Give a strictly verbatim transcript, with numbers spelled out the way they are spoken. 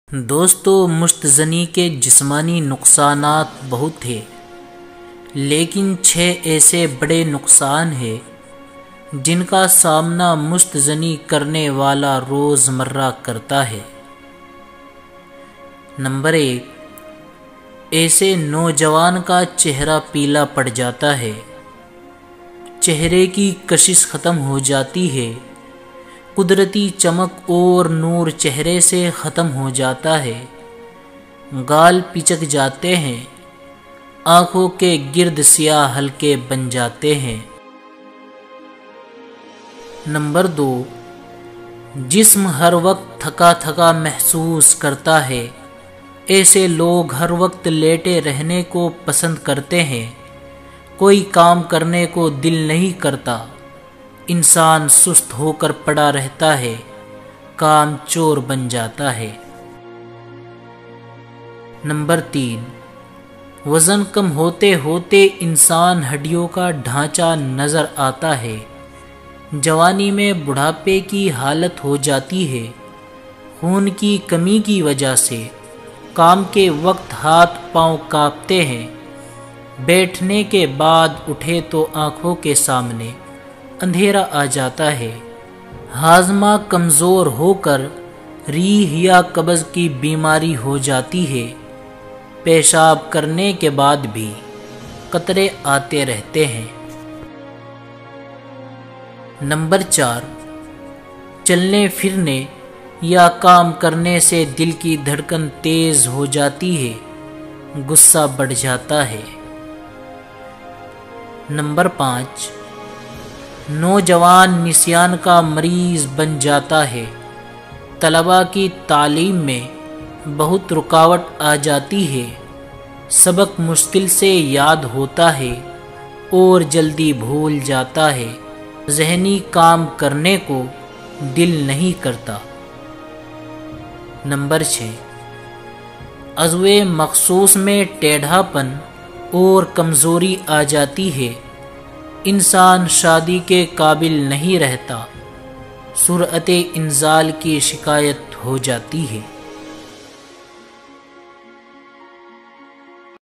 دوستو، مشتزنی کے جسمانی نقصانات بہت تھے، لیکن چھ ایسے بڑے نقصان ہیں جن کا سامنا مشتزنی کرنے والا روز مرہ کرتا ہے۔ نمبر ایک، ایسے نوجوان کا چہرہ پیلا پڑ جاتا ہے، چہرے کی کشش ختم ہو جاتی ہے، قدرتی چمک اور نور چہرے سے ختم ہو جاتا ہے، گال پچک جاتے ہیں، آنکھوں کے گرد سیاہ حلقے بن جاتے ہیں۔ نمبر دو، جسم ہر وقت تھکا تھکا محسوس کرتا ہے، ایسے لوگ ہر وقت لیٹے رہنے کو پسند کرتے ہیں، کوئی کام کرنے کو دل نہیں کرتا، انسان سست ہو کر پڑا رہتا ہے، کام چور بن جاتا ہے۔ نمبر تین، وزن کم ہوتے ہوتے انسان ہڈیوں کا ڈھانچہ نظر آتا ہے، جوانی میں بڑھاپے کی حالت ہو جاتی ہے، خون کی کمی کی وجہ سے کام کے وقت ہاتھ پاؤں کانپتے ہیں، بیٹھنے کے بعد اٹھے تو آنکھوں کے سامنے اندھیرا آ جاتا ہے، ہاضمہ کمزور ہو کر ریح یا قبض کی بیماری ہو جاتی ہے، پیشاب کرنے کے بعد بھی قطرے آتے رہتے ہیں۔ نمبر چار، چلنے پھرنے یا کام کرنے سے دل کی دھڑکن تیز ہو جاتی ہے، غصہ بڑھ جاتا ہے۔ نمبر پانچ، نوجوان نسیان کا مریض بن جاتا ہے، طلباء کی تعلیم میں بہت رکاوٹ آ جاتی ہے، سبق مشکل سے یاد ہوتا ہے اور جلدی بھول جاتا ہے، ذہنی کام کرنے کو دل نہیں کرتا۔ نمبر چھ، عضوے مخصوص میں ٹیڑھا پن اور کمزوری آ جاتی ہے، انسان شادی کے قابل نہیں رہتا، سرعت انزال کی شکایت ہو جاتی ہے۔